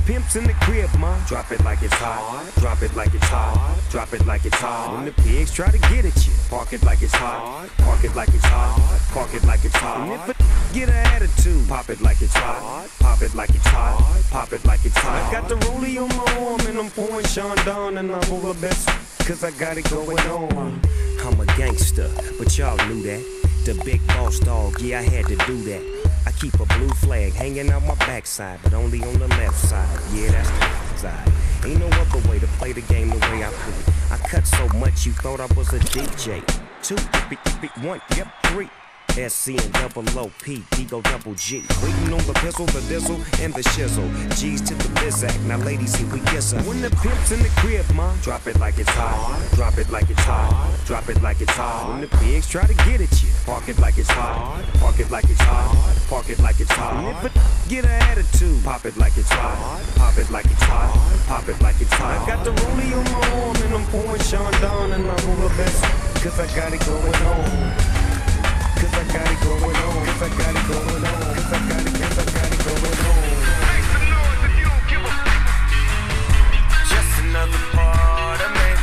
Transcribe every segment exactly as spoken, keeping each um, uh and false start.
pimp's in the crib, ma, drop it like it's hot. Drop it like it's hot. Drop it like it's hot. When the pigs try to get at you, park it like it's hot. Park it like it's hot. Park it like it's hot. And if a get an attitude, pop it like it's hot. Pop it like it's hot. Pop it like it's hot. I got the rollie on my arm and I'm pouring Sean down and I'm over best cause I got it going on. I'm a gangster, but y'all knew that. The big boss dog, yeah, I had to do that. I keep a blue flag hanging out my backside, but only on the left side. Yeah, that's the side. Ain't no other way to play the game the way I play it. I cut so much you thought I was a D J. Two, one, yep, three. S C and double O P, D go double G. Waiting on the pistol, the dizzle, and the shizzle. G's to the bizac, now ladies, here we kiss her. When the pimp's in the crib, ma, drop it like it's hot. Drop it like it's hot. Drop it like it's hot. When the pigs try to get at you, park it like it's hot. Park it like it's hot. Park it like it's hot. And if a get an attitude, pop it like it's hot. Pop it like it's hot. Pop it like it's hot. I got the rollie on my arm and I'm pouring Sean down and I'm over best cause I got it going on. Cause I got it going on, cause I got it going on, cause I got it, cause I got it going on. Make some noise if you don't give a fuck. Just another part of me.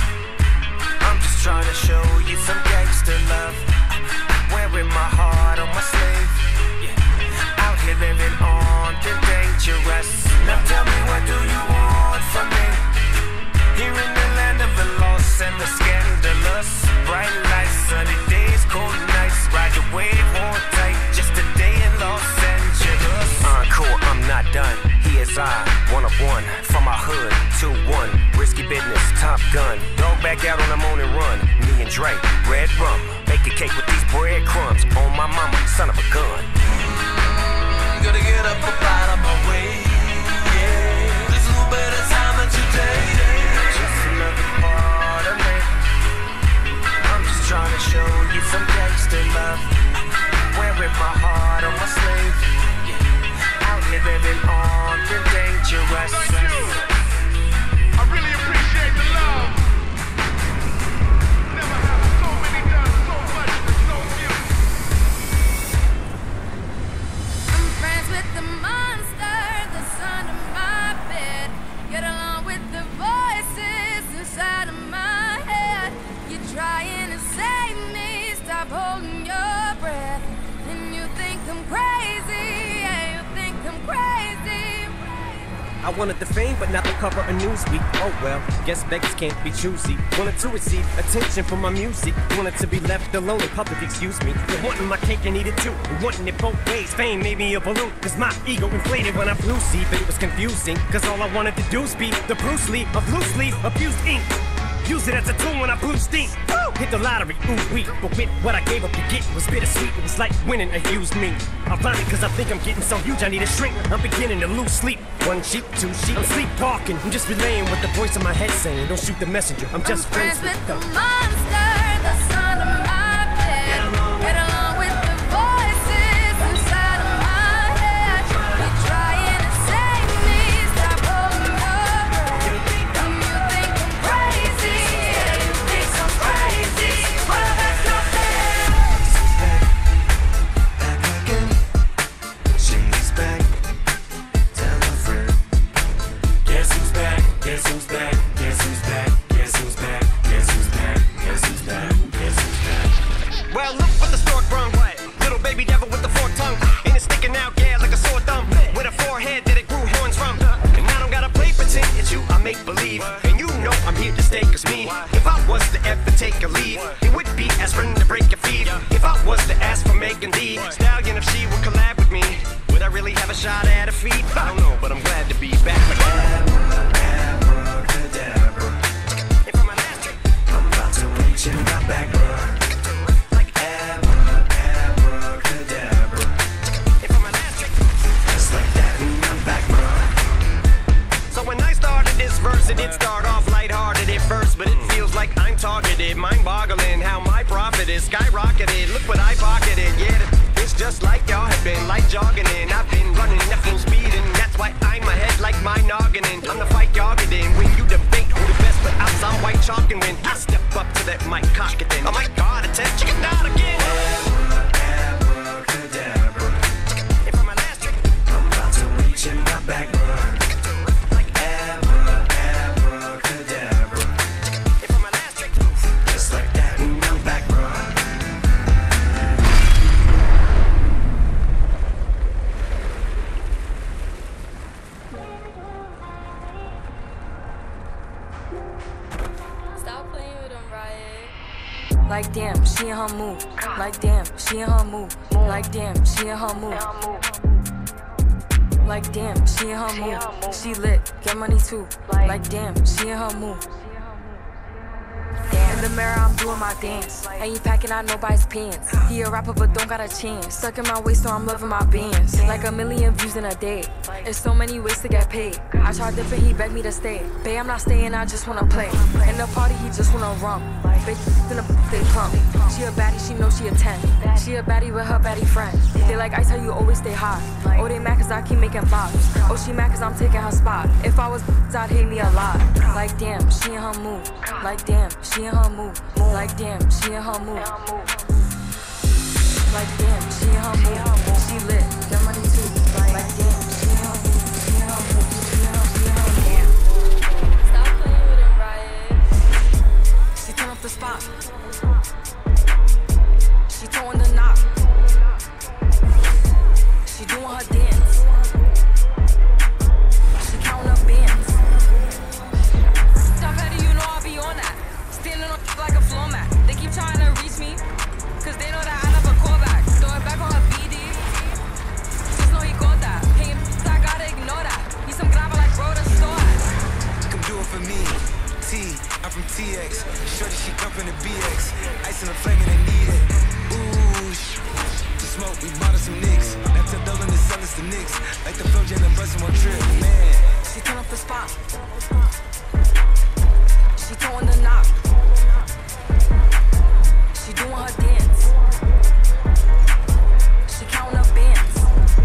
I'm just trying to show you some gangster love. Wearing my heart on my sleeve. Yeah. Out here living armed and dangerous. Now tell me, what do you want from me? Here in the land of the lost and the scandalous. Bright lights, sunny days, cold nights. Ride the wave, hold tight, just a day in Los Angeles. Encore, I'm not done. Here's I, one of one, from my hood, two one. Risky business, Top Gun. Dog back out on the morning run. Me and Dre, red rum. Bake a cake with these breadcrumbs. On my mama, son of a gun. Gotta get up, up out of my way. Yeah, there's no better time than today. Just another part of me. I'm just trying to show you some gangster love. Wearing my heart on my sleeve. Yeah. Out here living armed and dangerous. I really appreciate the love. Never have so many done so much for so few. I'm friends with the monster that's under my bed. Get along with the voices inside of my head. You're trying to save me, stop holding your breath. And you think I'm crazy, yeah, you think I'm crazy. I wanted the fame, but not the cover of Newsweek. Oh well, guess beggars can't be choosy. Wanted to receive attention from my music. Wanted to be left alone in public, excuse me. But wanting my cake and eat it too. But wanting it both ways. Fame made me a balloon, cause my ego inflated when I flew. See, but it was confusing, cause all I wanted to do was be the Bruce Lee of loose leaf abused ink. Use it as a tool when I blew steam. Woo! Hit the lottery, ooh wee. But with what I gave up to get was bittersweet. It was like winning a used me. Ironic, cause I think I'm getting so huge I need a shrink. I'm beginning to lose sleep. One sheep, two sheep. I'm sleepwalking. I'm just relaying what the voice in my head saying. Don't shoot the messenger. I'm just I'm friends, friends with the the monster that's under my bed. Get along with the voices inside of my head. You're trying to save me, stop holding your breath. And you think I'm crazy, yeah, you think I'm crazy. Well, that's not fair. Back again. She's back. Tell a friend. Guess who's back? Guess who's back? Guess who's back? Guess who's back? Guess who's back? Guess who's back? Guess who's back? Well, look what the stork brung. Little baby devil with the forked tongue. And it's sticking out, yeah, like a sore thumb. With a forehead that it grew horns from. And I don't gotta play pretend, it's you I make believe. And you know I'm here to stay, cause me, if I was to ever take a leave, it would be aspirin to break your feet. If I was to ask for Megan Thee Stallion, if she would collab with me, would I really have a shot at her feet? I don't know, but I'm glad to be back. Abracadabra. And for my last trick, I'm about to reach in my back, bruh. Like abra, abracadabra. and for my last trick. Just like that, and I'm back, bruh. So when I started this verse, it did start off lighthearted at first, but it feels like I'm targeted. Mind-boggling how my profit is skyrocketed. Look what I pocketed, yeah. It's just like y'all have been, like jogging in. I've been running at full speed, and that's why I'm ahead like my noggin. I'm the fight y'all get in. When you debate who the best, but I'm some white chalk, and when I step up to that mic, cock it then. Oh my God, attempt chicken out again. Abracadabra. And for my last trick, I'm about to reach in my back, bruh. Like damn, she in her move. Like damn, she in her move. Like damn, she in her move. Like damn, she in her move. She lit, get money too. Like damn, she in her move. In the mirror, I'm doing my dance. Ain't packing out nobody's pants. He a rapper, but don't got a chance. Stuck in my waist, so I'm loving my bands. Like a million views in a day. There's so many ways to get paid. I tried different, he begged me to stay. Babe, I'm not staying, I just wanna play. In the party, he just wanna rum. Bitch, in the they pump. She a baddie, she know she a ten. She a baddie with her baddie friend. They like ice, how you always stay hot. Oh, they mad cause I keep making bops. Oh, she mad cause I'm taking her spot. If I was I'd hate me a lot. Like damn, she in her move. Like damn, she in her move. Like damn, she in her move. Like damn, she in her move. She lit, get money too. Like damn, she in her move. She in her move. She in her, she in her move. Stop playing with it, Riot. She turn up the spot. She throwing the knock. She doing her dance. She counting up bands. Stop petty, you know I'll be on that. Standing on like a floor mat. They keep trying to reach me, cause they know that I never call back. Throw it back on her B D. Just know he got that. Paying, I gotta ignore that. He's some grabber like bro, the store. Come do it for me. T, I'm from T X. Shorty, she come from the B X. Ice in the flame and they need it. Ooh, sh- to smoke, we bought us some nicks. That's a double to sell us the Knicks. Like the Flow Jet and bustin' one trip, man. She turn up the spot. She throwing the knock. She doing her dance. She counting up bands.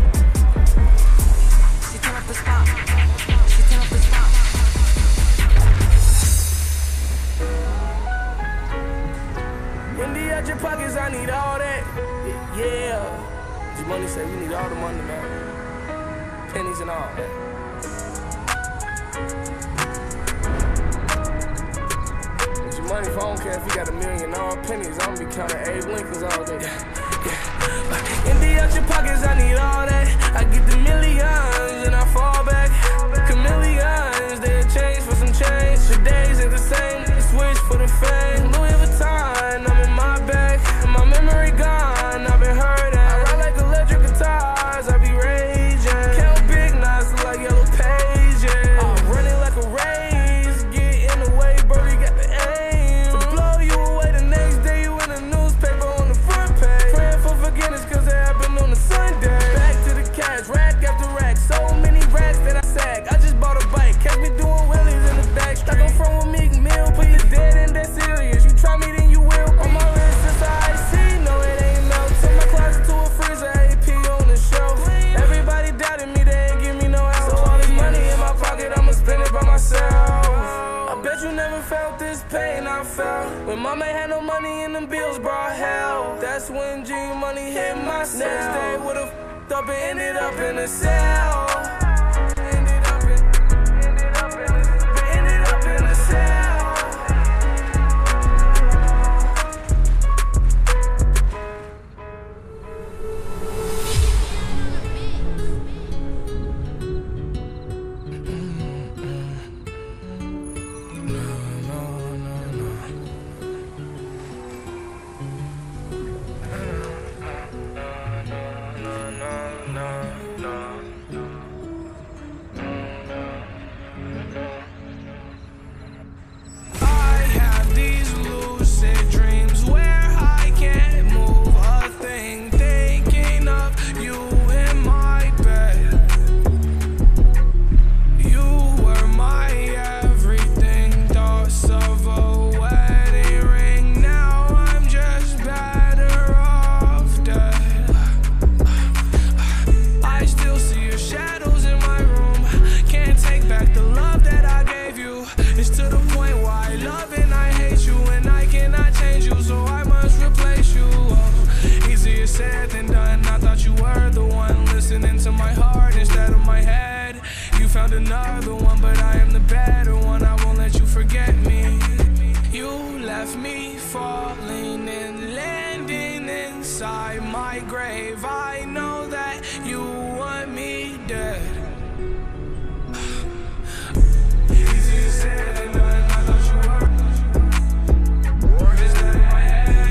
She turn up the spot. She turn up the spot. Wendy out your pockets, I need all that. Yeah. G-Money say we need all the money, man. Pennies and all that. Money if I don't care if he got a million all pennies, I'm gonna be counting Abe Lincolns all day. Yeah, yeah. Indy out your pockets, I need all that. I get the millions and I fall back. Chameleons, they'll change for some change. The days ain't the same, they switch for the fame. Louis Vuitton, I'm in my bag. My memory gone, I've been hurt at. I ride like electric guitars, I be raging. Count big knots like yellow pages. I'm running like a race, get in the way, bro, you got the aim. Rack after rack, so many racks that I sag. I just bought a bike, catch me doing wheelies in the back. Like I'm from a Meek Mill, put you dead and that's serious. You try me, then you will. On my wrist, it's I C, no it ain't melt. Turn my closet to a freezer, A P on the shelf. Everybody doubted me, they ain't give me no help. So all this money in my pocket, I'ma spend it by myself. I bet you never felt this pain I felt when mama had no money and them bills brought hell. That's when G-Money hit my cell. Next day would've up and ended up in a cell. Ended up in, ended up in, ended up in a cell. Another one, but I am the better one. I won't let you forget me. You left me falling and landing inside my grave. I know that you want me dead. Easier said than done. I thought you were. Is that in my head?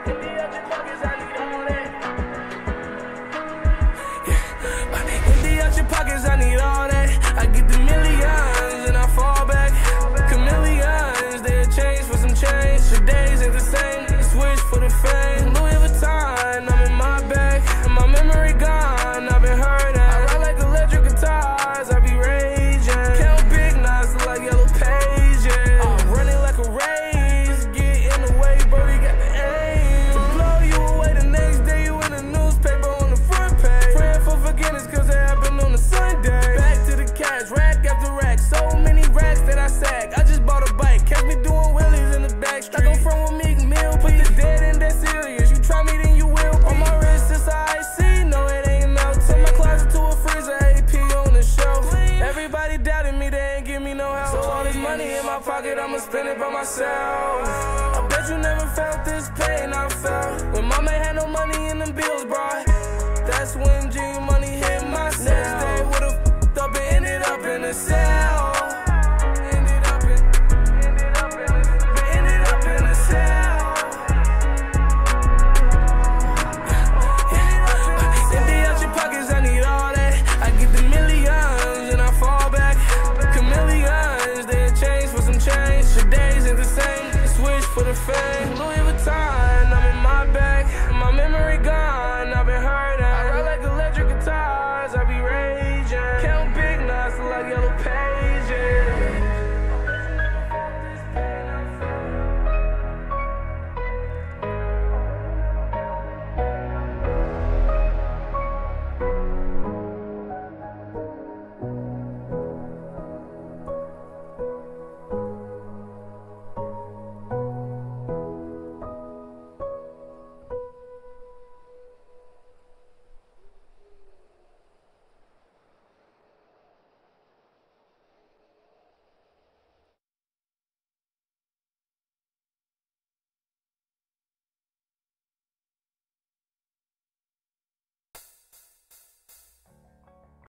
Empty out your pockets, I need all that. Yeah. Empty out your pockets, I need all that. I get the millions and I fall back. Chameleons, they change for some change. The days ain't the same. Switch for the fame. Louis Vuitton, I'm in my bag. And my memory gone, I've been hurt at. I ride like electric guitars, I be raging. Count big knots like yellow pages. I'm running like a race. Get in the way, Birdie got the aim. To blow you away the next day, you in the newspaper on the front page. Praying for forgiveness cause it happened on a Sunday. Back to the cash, rack after rack. So many racks that I sag. I just bought a bike, catch me doing wheelies in the back street. Like I'm from a Meek Mill, put the dead in that serious. You try me, then you will. On my wrist, it's I C, no it ain't no. Turn my closet to a freezer, A P on the shelf. Everybody doubted me, they ain't give me no help. So all this money in my pocket, I'ma spend it by myself. I bet you never felt this pain I felt when mama had no money and them bills brought. That's when G money hit my cell. Next day would've f***ed up and ended up in a cell. Ended up in, ended up in, ended up in a cell. Empty out your pockets, I need all that. I get the millions and I fall back. Chameleons, they change for some change. The days ain't the same. Switch for the fame. Louis Vuitton, I'm in my bag. My memory gone.